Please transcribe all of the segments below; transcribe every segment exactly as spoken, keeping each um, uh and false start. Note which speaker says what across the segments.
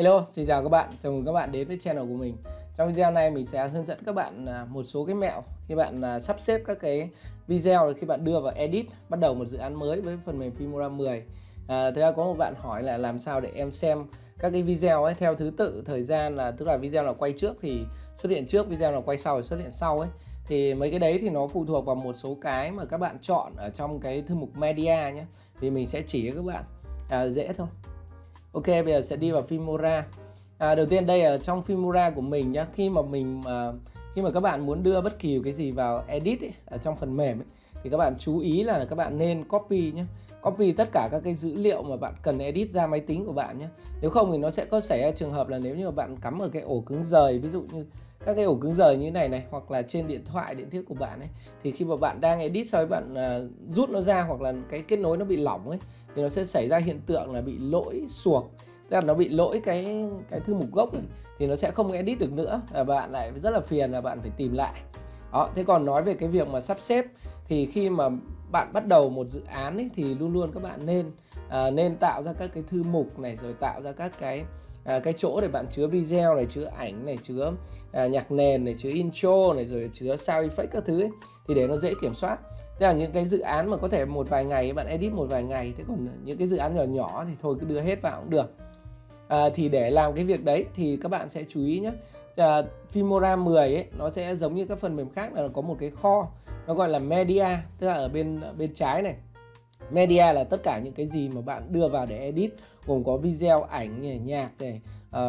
Speaker 1: Hello, xin chào các bạn, chào mừng các bạn đến với channel của mình. Trong video này mình sẽ hướng dẫn các bạn một số cái mẹo khi bạn sắp xếp các cái video khi bạn đưa vào edit, bắt đầu một dự án mới với phần mềm Filmora mười. À, Thực ra có một bạn hỏi là làm sao để em xem các cái video ấy theo thứ tự thời gian, là tức là video nào quay trước thì xuất hiện trước, video nào quay sau thì xuất hiện sau ấy. Thì mấy cái đấy thì nó phụ thuộc vào một số cái mà các bạn chọn ở trong cái thư mục media nhé. Thì mình sẽ chỉ cho các bạn à, dễ thôi. Ok, bây giờ sẽ đi vào Filmora. À, đầu tiên đây ở trong Filmora của mình nhá, khi mà mình uh, khi mà các bạn muốn đưa bất kỳ cái gì vào edit ấy, ở trong phần mềm ấy, thì các bạn chú ý là các bạn nên copy nhé. Copy tất cả các cái dữ liệu mà bạn cần edit ra máy tính của bạn nhé. Nếu không thì nó sẽ có xảy ra trường hợp là nếu như mà bạn cắm ở cái ổ cứng rời, ví dụ như các cái ổ cứng rời như thế này này, hoặc là trên điện thoại, điện thoại của bạn ấy, thì khi mà bạn đang edit sau bạn uh, rút nó ra, hoặc là cái kết nối nó bị lỏng ấy, thì nó sẽ xảy ra hiện tượng là bị lỗi suộc, tức là nó bị lỗi cái cái thư mục gốc ấy, thì nó sẽ không edit được nữa, và bạn lại rất là phiền là bạn phải tìm lại. Đó, thế còn nói về cái việc mà sắp xếp thì khi mà bạn bắt đầu một dự án ấy, thì luôn luôn các bạn nên à, nên tạo ra các cái thư mục này, rồi tạo ra các cái à, cái chỗ để bạn chứa video này, chứa ảnh này, chứa à, nhạc nền này, chứa intro này, rồi chứa sound effect các thứ ấy, thì để nó dễ kiểm soát. Thế là những cái dự án mà có thể một vài ngày bạn edit một vài ngày, thế còn những cái dự án nhỏ nhỏ thì thôi cứ đưa hết vào cũng được. À, thì để làm cái việc đấy thì các bạn sẽ chú ý nhé. à, Filmora mười ấy, nó sẽ giống như các phần mềm khác là nó có một cái kho, nó gọi là media, tức là ở bên bên trái này. Media là tất cả những cái gì mà bạn đưa vào để edit, gồm có video, ảnh này, nhạc này,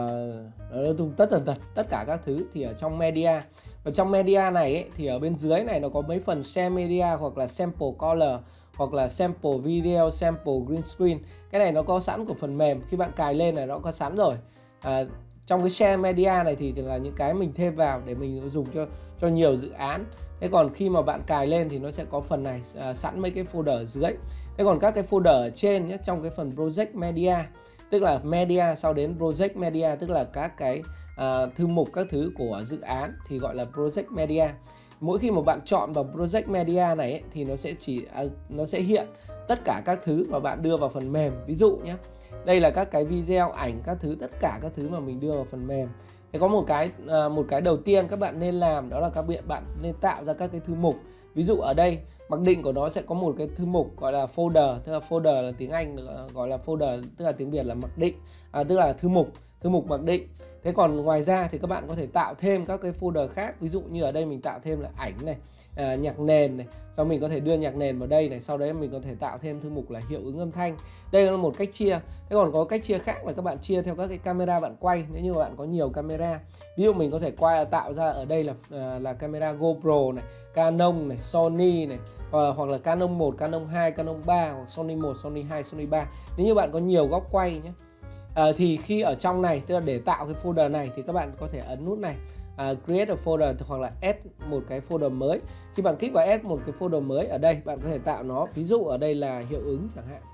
Speaker 1: uh, tất tần tật tất cả các thứ thì ở trong media. Và trong media này ấy, thì ở bên dưới này nó có mấy phần share media, hoặc là sample color, hoặc là sample video, sample green screen. Cái này nó có sẵn của phần mềm, khi bạn cài lên là nó có sẵn rồi. à, Trong cái share media này thì là những cái mình thêm vào để mình dùng cho cho nhiều dự án. Thế còn khi mà bạn cài lên thì nó sẽ có phần này à, sẵn mấy cái folder ở dưới. Thế còn các cái folder ở trên nhé, trong cái phần project media, tức là media sau đến project media, tức là các cái à, thư mục các thứ của dự án thì gọi là project media. Mỗi khi mà bạn chọn vào project media này ấy, thì nó sẽ chỉ à, nó sẽ hiện tất cả các thứ mà bạn đưa vào phần mềm. Ví dụ nhé, đây là các cái video, ảnh các thứ, tất cả các thứ mà mình đưa vào phần mềm. Thế có một cái à, một cái đầu tiên các bạn nên làm, đó là các bạn nên tạo ra các cái thư mục. Ví dụ ở đây mặc định của nó sẽ có một cái thư mục gọi là folder, tức là folder là tiếng Anh gọi là folder, tức là tiếng Việt là mặc định, à, tức là thư mục, thư mục mặc định. Thế còn ngoài ra thì các bạn có thể tạo thêm các cái folder khác. Ví dụ như ở đây mình tạo thêm là ảnh này, à, nhạc nền này, sau mình có thể đưa nhạc nền vào đây này, sau đấy mình có thể tạo thêm thư mục là hiệu ứng âm thanh. Đây là một cách chia. Thế còn có cách chia khác là các bạn chia theo các cái camera bạn quay, nếu như bạn có nhiều camera. Ví dụ mình có thể quay tạo ra ở đây là là camera GoPro này, Canon này, Sony này, hoặc là Canon một, Canon hai, Canon ba, hoặc Sony một, Sony hai, Sony ba. Nếu như bạn có nhiều góc quay nhé. À, thì khi ở trong này, tức là để tạo cái folder này, thì các bạn có thể ấn nút này, uh, create a folder, hoặc là add một cái folder mới. Khi bạn kích vào add một cái folder mới, ở đây bạn có thể tạo nó, ví dụ ở đây là hiệu ứng chẳng hạn,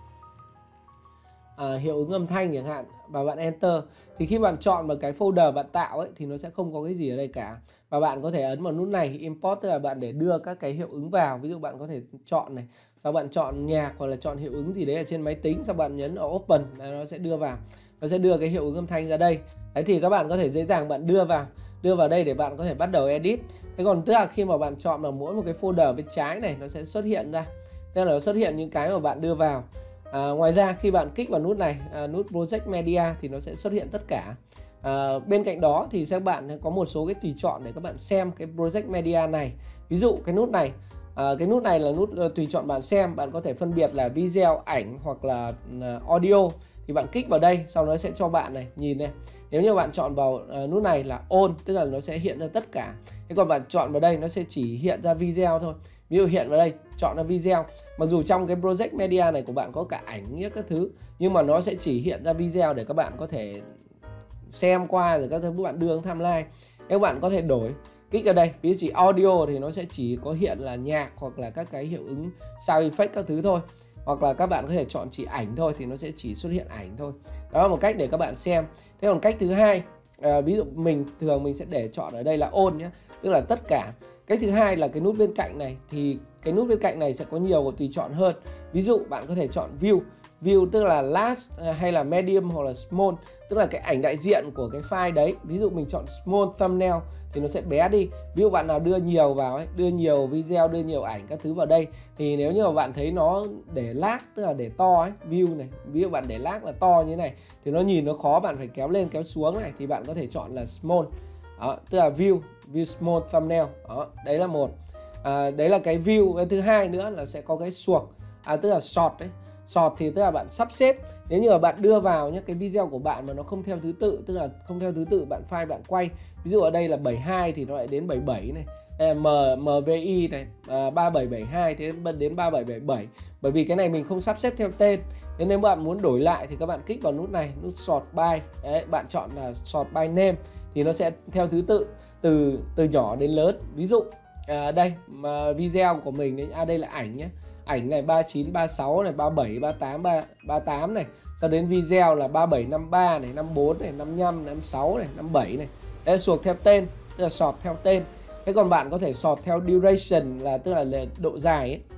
Speaker 1: à, hiệu ứng âm thanh chẳng hạn, và bạn enter. Thì khi bạn chọn vào cái folder bạn tạo ấy, thì nó sẽ không có cái gì ở đây cả, và bạn có thể ấn vào nút này import, tức là bạn để đưa các cái hiệu ứng vào. Ví dụ bạn có thể chọn này, sau bạn chọn nhạc hoặc là chọn hiệu ứng gì đấy ở trên máy tính, sau bạn nhấn vào open là nó sẽ đưa vào, nó sẽ đưa cái hiệu ứng âm thanh ra đây. Đấy, thì các bạn có thể dễ dàng bạn đưa vào đưa vào đây để bạn có thể bắt đầu edit. Thế còn tức là khi mà bạn chọn vào mỗi một cái folder bên trái này, nó sẽ xuất hiện ra, tức là nó xuất hiện những cái mà bạn đưa vào. À, ngoài ra khi bạn kích vào nút này, à, nút project media, thì nó sẽ xuất hiện tất cả. À, bên cạnh đó thì các bạn có một số cái tùy chọn để các bạn xem cái project media này. Ví dụ cái nút này, à, cái nút này là nút uh, tùy chọn bạn xem. Bạn có thể phân biệt là video, ảnh hoặc là uh, audio. Thì bạn kích vào đây, sau đó nó sẽ cho bạn này, nhìn này. Nếu như bạn chọn vào uh, nút này là all, tức là nó sẽ hiện ra tất cả. Thế còn bạn chọn vào đây, nó sẽ chỉ hiện ra video thôi. Ví dụ hiện vào đây, chọn là video. Mặc dù trong cái project media này của bạn có cả ảnh nghĩa các thứ, nhưng mà nó sẽ chỉ hiện ra video để các bạn có thể xem qua, rồi các thứ các bạn đưa timeline. Các bạn có thể đổi, kích ở đây, ví dụ chỉ audio thì nó sẽ chỉ có hiện là nhạc hoặc là các cái hiệu ứng sound effect các thứ thôi. Hoặc là các bạn có thể chọn chỉ ảnh thôi, thì nó sẽ chỉ xuất hiện ảnh thôi. Đó là một cách để các bạn xem. Thế còn cách thứ hai, à, ví dụ mình thường mình sẽ để chọn ở đây là all nhé, tức là tất cả. Cách thứ hai là cái nút bên cạnh này, thì cái nút bên cạnh này sẽ có nhiều tùy chọn hơn. Ví dụ bạn có thể chọn view. view tức là large hay là medium hoặc là small, tức là cái ảnh đại diện của cái file đấy. Ví dụ mình chọn small thumbnail thì nó sẽ bé đi. Ví dụ bạn nào đưa nhiều vào ấy, đưa nhiều video, đưa nhiều ảnh các thứ vào đây, thì nếu như mà bạn thấy nó để large tức là để to ấy, view này, ví dụ bạn để large là to như thế này thì nó nhìn nó khó, bạn phải kéo lên kéo xuống này, thì bạn có thể chọn là small. Đó, tức là view, view small thumbnail. Đó, đấy là một. À, đấy là cái view. Cái thứ hai nữa là sẽ có cái suộc, à, tức là short đấy. Short thì tức là bạn sắp xếp. Nếu như mà bạn đưa vào nhé, cái video của bạn mà nó không theo thứ tự, tức là không theo thứ tự bạn file bạn quay. Ví dụ ở đây là bảy mươi hai thì nó lại đến bảy mươi bảy này. Đây là M, em vê i này, à, ba bảy bảy hai thì đến ba bảy bảy bảy. Bởi vì cái này mình không sắp xếp theo tên. Nên nếu bạn muốn đổi lại thì các bạn kích vào nút này, nút sort by. Đấy, bạn chọn là sort by name thì nó sẽ theo thứ tự từ từ nhỏ đến lớn. Ví dụ à, đây mà video của mình đấy, à đây là ảnh nhé. Ảnh này ba mươi chín, ba mươi sáu này, ba mươi bảy, ba mươi tám, ba mươi tám này. Sau đến video là ba mươi bảy, năm mươi ba này, năm mươi bốn này, năm mươi lăm, năm mươi sáu này, năm mươi bảy này. Đây là sort theo tên, tức là sort theo tên. Thế còn bạn có thể sort theo duration, là tức là độ dài ấy.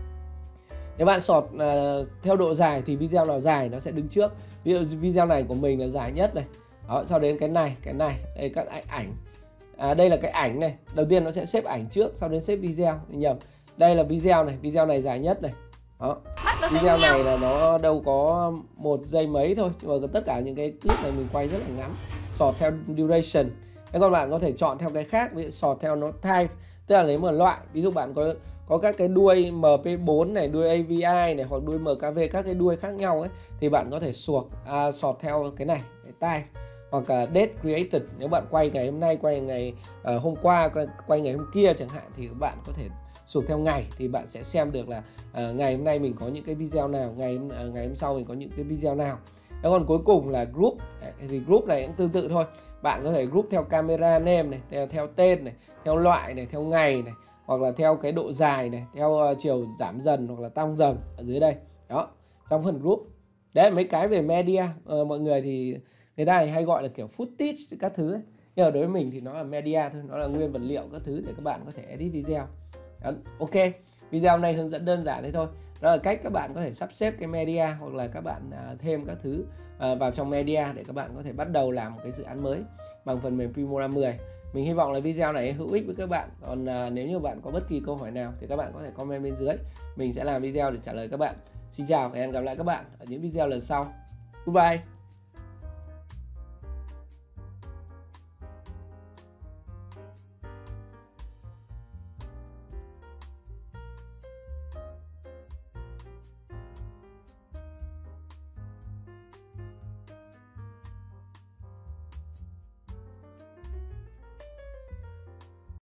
Speaker 1: Nếu bạn sort uh, theo độ dài thì video nào dài nó sẽ đứng trước. Ví dụ video này của mình là dài nhất này. Đó, sau đến cái này, cái này, đây các ảnh. À, đây là cái ảnh này. Đầu tiên nó sẽ xếp ảnh trước, sau đến xếp video. Nhầm. Đây là video này, video này dài nhất này. Đó. Video này là nó đâu có một giây mấy thôi, nhưng mà tất cả những cái clip này mình quay rất là ngắn. Sort theo duration. Thế còn bạn có thể chọn theo cái khác, ví dụ sort theo nó type, tức là lấy một loại. Ví dụ bạn có có các cái đuôi em pê bốn này, đuôi a vê i này hoặc đuôi em ca vê, các cái đuôi khác nhau ấy, thì bạn có thể suộc à, sort theo cái này, cái type. Hoặc là date created, nếu bạn quay ngày hôm nay, quay ngày uh, hôm qua, quay, quay ngày hôm kia chẳng hạn, thì các bạn có thể suộc theo ngày, thì bạn sẽ xem được là uh, ngày hôm nay mình có những cái video nào, ngày uh, ngày hôm sau mình có những cái video nào. Thế còn cuối cùng là group. Đấy, thì group này cũng tương tự thôi. Bạn có thể group theo camera name này, theo, theo tên này, theo loại này, theo ngày này, hoặc là theo cái độ dài này, theo uh, chiều giảm dần hoặc là tăng dần ở dưới đây. Đó, trong phần group. Đấy, mấy cái về media, uh, mọi người thì người ta hay gọi là kiểu footage các thứ ấy. Nhưng mà đối với mình thì nó là media thôi, nó là nguyên vật liệu các thứ để các bạn có thể edit video. Đó, ok, video này hướng dẫn đơn giản thế thôi. Đó là cách các bạn có thể sắp xếp cái media, hoặc là các bạn uh, thêm các thứ uh, vào trong media để các bạn có thể bắt đầu làm một cái dự án mới bằng phần mềm Filmora mười. Mình hy vọng là video này hữu ích với các bạn. Còn uh, nếu như bạn có bất kỳ câu hỏi nào thì các bạn có thể comment bên dưới. Mình sẽ làm video để trả lời các bạn. Xin chào và hẹn gặp lại các bạn ở những video lần sau. Goodbye.